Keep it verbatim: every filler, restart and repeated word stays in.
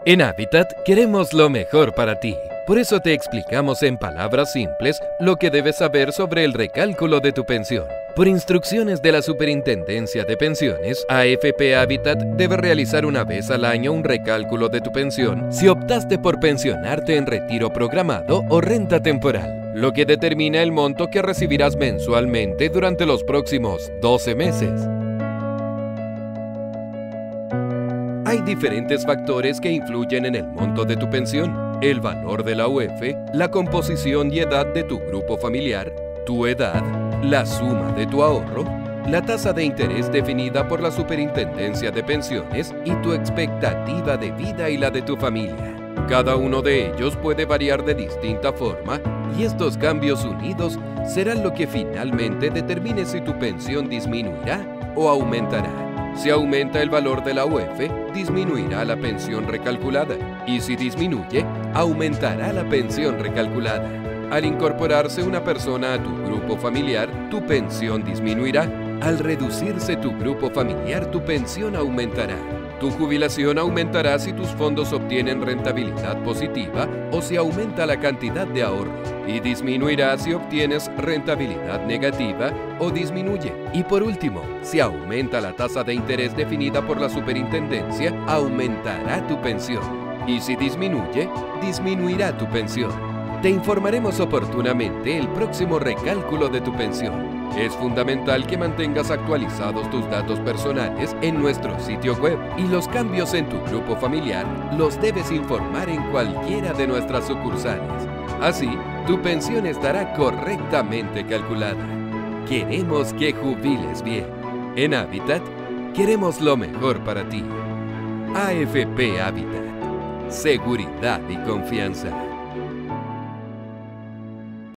En Habitat queremos lo mejor para ti. Por eso te explicamos en palabras simples lo que debes saber sobre el recálculo de tu pensión. Por instrucciones de la Superintendencia de Pensiones, A F P Habitat debe realizar una vez al año un recálculo de tu pensión si optaste por pensionarte en retiro programado o renta temporal, lo que determina el monto que recibirás mensualmente durante los próximos doce meses. Hay diferentes factores que influyen en el monto de tu pensión: el valor de la U E F, la composición y edad de tu grupo familiar, tu edad, la suma de tu ahorro, la tasa de interés definida por la Superintendencia de Pensiones y tu expectativa de vida y la de tu familia. Cada uno de ellos puede variar de distinta forma y estos cambios unidos serán lo que finalmente determine si tu pensión disminuirá o aumentará. Si aumenta el valor de la U E F, disminuirá la pensión recalculada, y si disminuye, aumentará la pensión recalculada. Al incorporarse una persona a tu grupo familiar, tu pensión disminuirá. Al reducirse tu grupo familiar, tu pensión aumentará. Tu jubilación aumentará si tus fondos obtienen rentabilidad positiva o si aumenta la cantidad de ahorro, y disminuirá si obtienes rentabilidad negativa o disminuye. Y por último, si aumenta la tasa de interés definida por la Superintendencia, aumentará tu pensión. Y si disminuye, disminuirá tu pensión. Te informaremos oportunamente el próximo recálculo de tu pensión. Es fundamental que mantengas actualizados tus datos personales en nuestro sitio web, y los cambios en tu grupo familiar los debes informar en cualquiera de nuestras sucursales. Así, tu pensión estará correctamente calculada. Queremos que jubiles bien. En Habitat, queremos lo mejor para ti. A F P Habitat. Seguridad y confianza.